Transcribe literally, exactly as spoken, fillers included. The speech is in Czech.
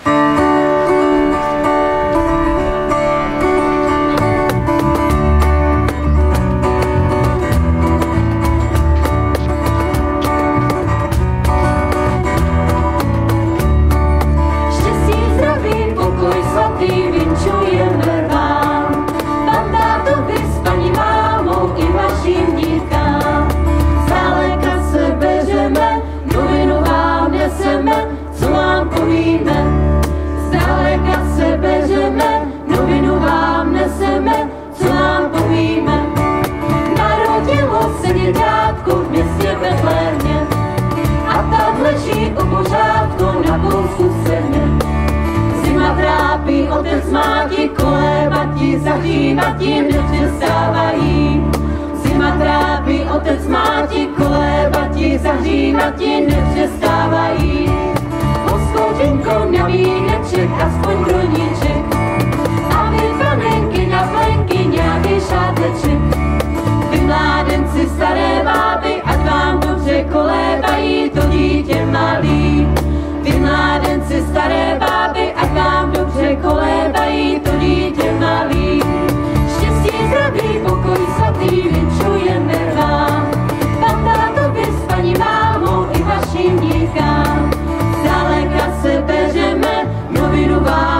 Otec má ti kolébati, zahřívat ti nepřestávají. Zima trápí, otec má ti kolébati, zahřívat ti nepřestávají. Hospodinko na víneček, aspoň droníček, a vy panenky na plenky nějaký šáteček. Vy mládenci, staré báby, ať vám dobře kolébají to dítě malý. Vy mládenci, staré báby, ať vám dobře kolébají to dítě malý. Štěstí, zdraví, pokoj svatý, vinčujeme vám. Pan tátovi s paní mámou i vašim díkám. Zdaleka se peřeme, novinu vám.